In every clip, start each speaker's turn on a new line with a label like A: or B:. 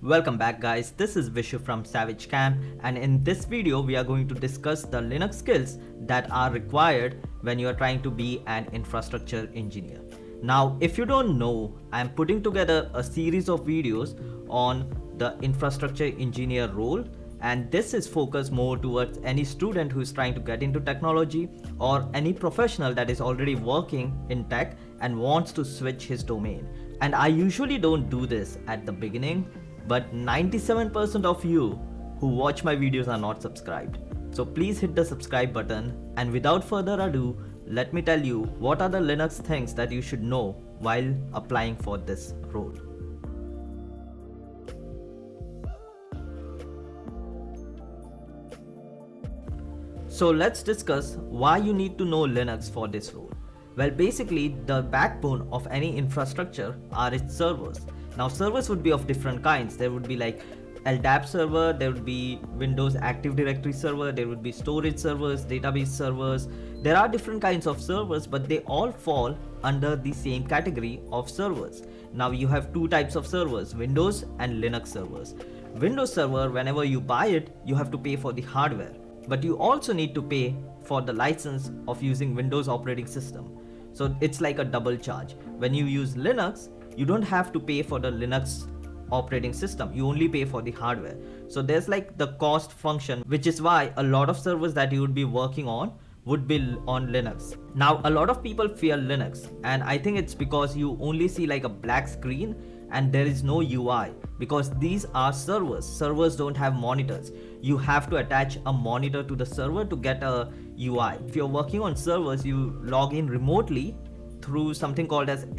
A: Welcome back guys, this is Vishu from SavageCamp, and in this video we are going to discuss the Linux skills that are required when you are trying to be an infrastructure engineer. Now if you don't know, I am putting together a series of videos on the infrastructure engineer role, and this is focused more towards any student who is trying to get into technology or any professional that is already working in tech and wants to switch his domain. And I usually don't do this at the beginning, but 97% of you who watch my videos are not subscribed. So please hit the subscribe button, and without further ado, let me tell you what are the Linux things that you should know while applying for this role. So let's discuss why you need to know Linux for this role. Well, basically the backbone of any infrastructure are its servers. Now servers would be of different kinds. There would be like LDAP server, there would be Windows Active Directory server, there would be storage servers, database servers. There are different kinds of servers, but they all fall under the same category of servers. Now you have two types of servers, Windows and Linux servers. Windows server, whenever you buy it, you have to pay for the hardware, but you also need to pay for the license of using Windows operating system. So it's like a double charge. When you use Linux, you don't have to pay for the Linux operating system, you only pay for the hardware. So there's like the cost function, which is why a lot of servers that you would be working on would be on Linux. Now a lot of people fear Linux, and I think it's because you only see like a black screen and there is no UI, because these are servers. Servers don't have monitors. You have to attach a monitor to the server to get a UI. If you're working on servers, you log in remotely through something called as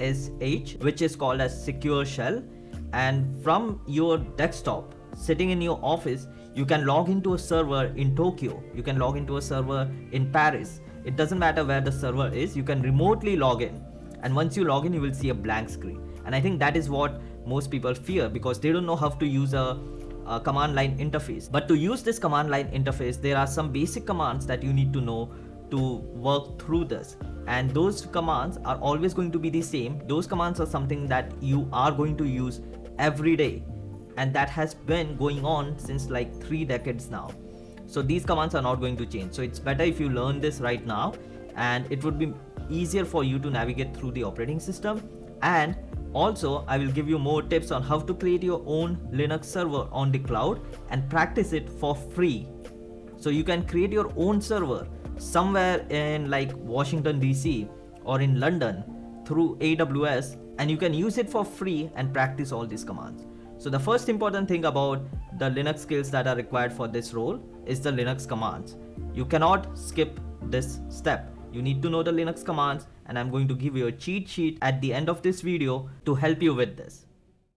A: SSH, which is called as secure shell, and from your desktop sitting in your office you can log into a server in Tokyo, you can log into a server in Paris. It doesn't matter where the server is, you can remotely log in, and once you log in you will see a blank screen. And I think that is what most people fear, because they don't know how to use a command line interface. But to use this command line interface, there are some basic commands that you need to know to work through this, and those commands are always going to be the same. Those commands are something that you are going to use every day, and that has been going on since like 3 decades now. So these commands are not going to change. So it's better if you learn this right now, and it would be easier for you to navigate through the operating system. And also I will give you more tips on how to create your own Linux server on the cloud and practice it for free. So you can create your own server somewhere in like Washington DC or in London through AWS, and you can use it for free and practice all these commands. So the first important thing about the Linux skills that are required for this role is the Linux commands. You cannot skip this step. You need to know the Linux commands, and I'm going to give you a cheat sheet at the end of this video to help you with this.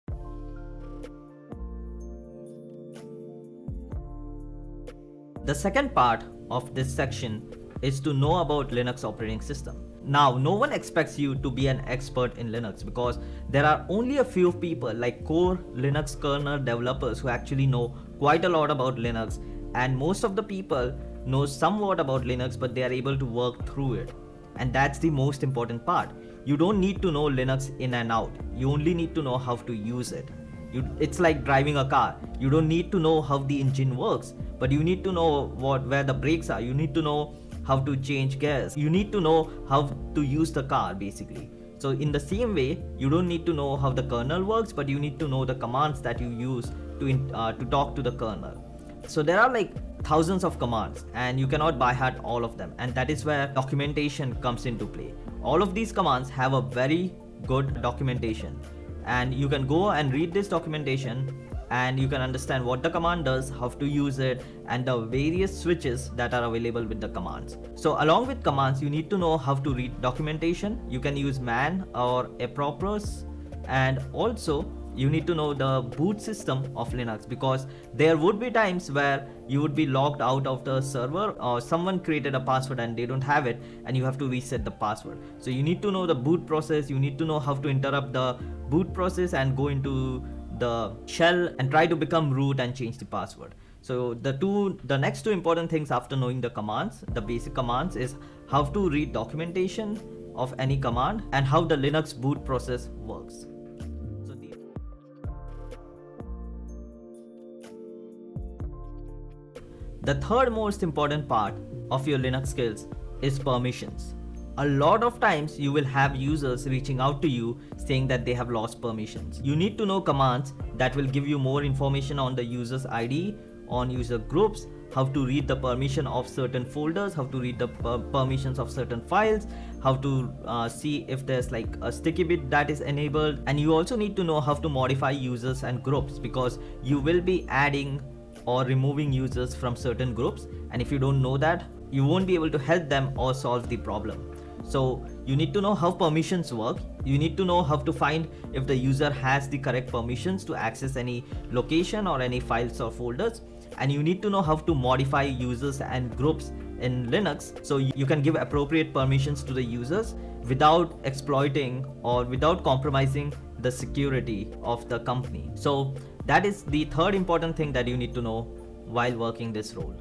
A: The second part of this section is to know about Linux operating system. Now no one expects you to be an expert in Linux, because there are only a few people like core Linux kernel developers who actually know quite a lot about Linux, and most of the people know somewhat about Linux, but they are able to work through it. And that's the most important part. You don't need to know Linux in and out, you only need to know how to use it. It's like driving a car. You don't need to know how the engine works, but you need to know where the brakes are. You need to know how to change gears. You need to know how to use the car basically. So in the same way, you don't need to know how the kernel works, but you need to know the commands that you use to talk to the kernel. So there are like thousands of commands, and you cannot by heart all of them, and that is where documentation comes into play. All of these commands have a very good documentation, and you can go and read this documentation and you can understand what the command does, how to use it, and the various switches that are available with the commands. So along with commands, you need to know how to read documentation. You can use man or apropos, and also you need to know the boot system of Linux, because there would be times where you would be logged out of the server, or someone created a password and they don't have it and you have to reset the password. So you need to know the boot process, you need to know how to interrupt the boot process and go into the shell and try to become root and change the password. So the next two important things after knowing the commands, the basic commands, is how to read documentation of any command and how the Linux boot process works. The third most important part of your Linux skills is permissions. A lot of times you will have users reaching out to you saying that they have lost permissions. You need to know commands that will give you more information on the user's ID, on user groups, how to read the permission of certain folders, how to read the permissions of certain files, how to see if there's like a sticky bit that is enabled. And you also need to know how to modify users and groups, because you will be adding or removing users from certain groups, and if you don't know that, you won't be able to help them or solve the problem. So you need to know how permissions work. You need to know how to find if the user has the correct permissions to access any location or any files or folders. And you need to know how to modify users and groups in Linux so you can give appropriate permissions to the users without exploiting or without compromising the security of the company. So that is the third important thing that you need to know while working this role.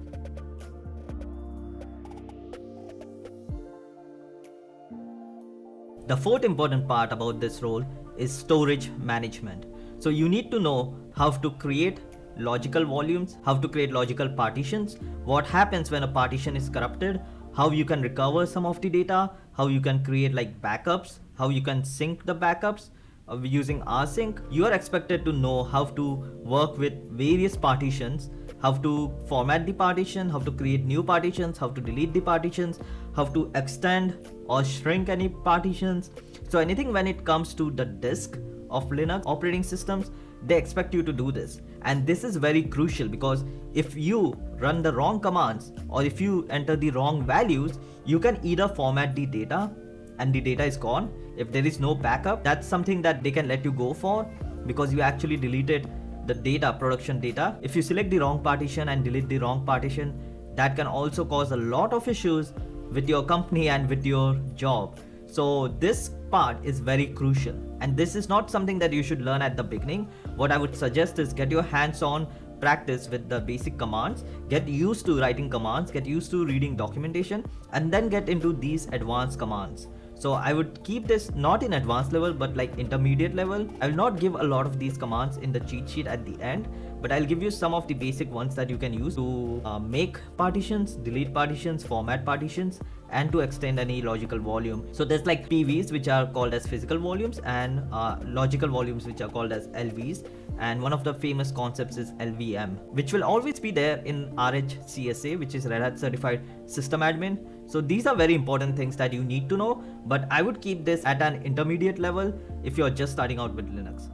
A: The fourth important part about this role is storage management. So you need to know how to create logical volumes, how to create logical partitions, what happens when a partition is corrupted, how you can recover some of the data, how you can create like backups, how you can sync the backups using rsync. You are expected to know how to work with various partitions, how to format the partition, how to create new partitions, how to delete the partitions, how to extend or shrink any partitions. So anything when it comes to the disk of Linux operating systems, they expect you to do this. And this is very crucial, because if you run the wrong commands or if you enter the wrong values, you can either format the data and the data is gone. If there is no backup, that's something that they can let you go for, because you actually deleted the data, production data. If you select the wrong partition and delete the wrong partition, that can also cause a lot of issues with your company and with your job. So this part is very crucial, and this is not something that you should learn at the beginning. What I would suggest is get your hands-on practice with the basic commands, get used to writing commands, get used to reading documentation, and then get into these advanced commands. So I would keep this not in advanced level but like intermediate level. I will not give a lot of these commands in the cheat sheet at the end, but I'll give you some of the basic ones that you can use to make partitions, delete partitions, format partitions, and to extend any logical volume. So there's like PVs, which are called as physical volumes, and logical volumes, which are called as LVs. And one of the famous concepts is LVM, which will always be there in RHCSA, which is Red Hat Certified System Admin. So these are very important things that you need to know, but I would keep this at an intermediate level if you're just starting out with Linux.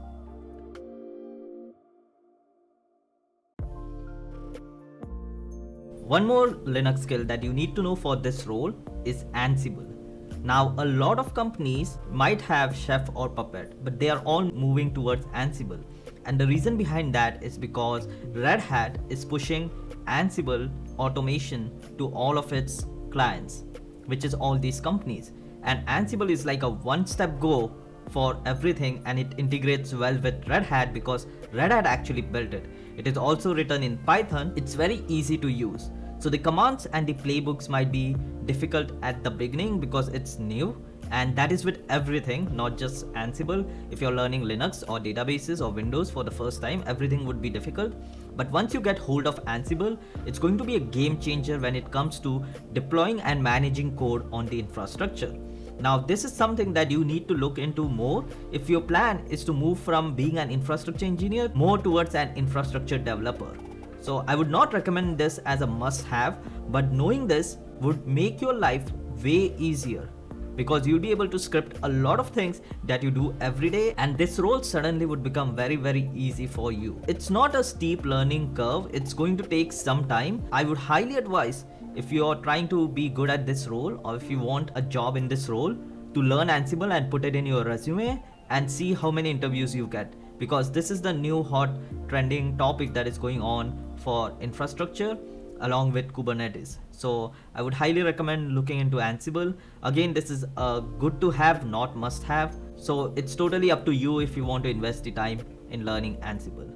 A: One more Linux skill that you need to know for this role is Ansible. Now, a lot of companies might have Chef or Puppet, but they are all moving towards Ansible. And the reason behind that is because Red Hat is pushing Ansible automation to all of its clients, which is all these companies. And Ansible is like a one-step go for everything, and it integrates well with Red Hat because Red Hat actually built it. It is also written in Python. It's very easy to use. So the commands and the playbooks might be difficult at the beginning because it's new, and that is with everything, not just Ansible. If you're learning Linux or databases or Windows for the first time, everything would be difficult. But once you get hold of Ansible, it's going to be a game changer when it comes to deploying and managing code on the infrastructure. Now, this is something that you need to look into more if your plan is to move from being an infrastructure engineer more towards an infrastructure developer. So I would not recommend this as a must-have, but knowing this would make your life way easier, because you'll be able to script a lot of things that you do every day, and this role suddenly would become very easy for you. It's not a steep learning curve. It's going to take some time. I would highly advise, if you're trying to be good at this role, or if you want a job in this role, to learn Ansible and put it in your resume and see how many interviews you get, because this is the new hot trending topic that is going on for infrastructure along with Kubernetes. So I would highly recommend looking into Ansible. Again, this is a good to have, not must have. So it's totally up to you if you want to invest the time in learning Ansible.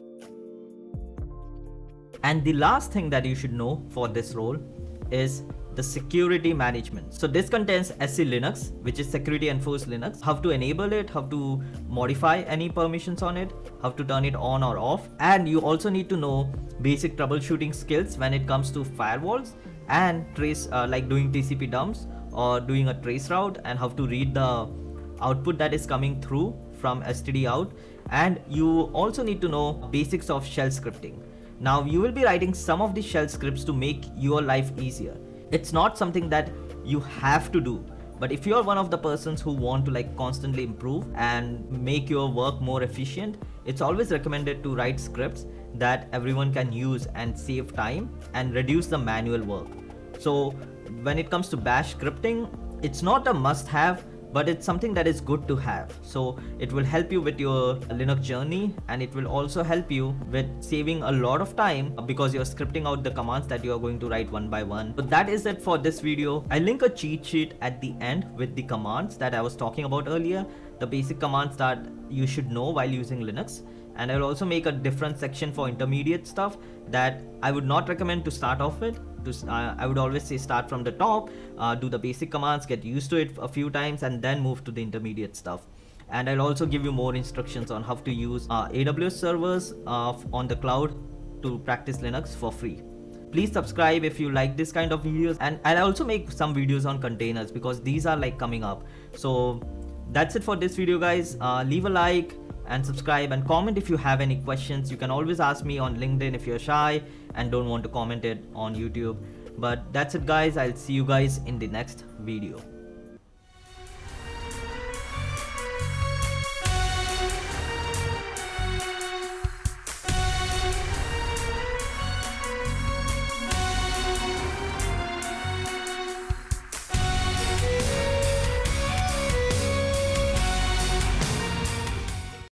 A: And the last thing that you should know for this role is the security management. So this contains SC Linux, which is security enforced Linux, how to enable it, how to modify any permissions on it, how to turn it on or off. And you also need to know basic troubleshooting skills when it comes to firewalls and trace, like doing TCP dumps or doing a trace route, and how to read the output that is coming through from std out. And you also need to know basics of shell scripting. Now you will be writing some of the shell scripts to make your life easier. It's not something that you have to do, but if you're one of the persons who want to like constantly improve and make your work more efficient, it's always recommended to write scripts that everyone can use and save time and reduce the manual work. So when it comes to bash scripting, it's not a must-have, but it's something that is good to have. So it will help you with your Linux journey, and it will also help you with saving a lot of time because you're scripting out the commands that you are going to write one by one. So that is it for this video. I link a cheat sheet at the end with the commands that I was talking about earlier, the basic commands that you should know while using Linux. And I'll also make a different section for intermediate stuff that I would not recommend to start off with. I would always say start from the top, do the basic commands, get used to it a few times, and then move to the intermediate stuff. And I'll also give you more instructions on how to use AWS servers on the cloud to practice Linux for free. Please subscribe if you like this kind of videos, and I'll also make some videos on containers because these are like coming up. So that's it for this video, guys. Leave a like and subscribe and comment if you have any questions. You can always ask me on LinkedIn if you're shy and don't want to comment it on YouTube. But that's it, guys. I'll see you guys in the next video.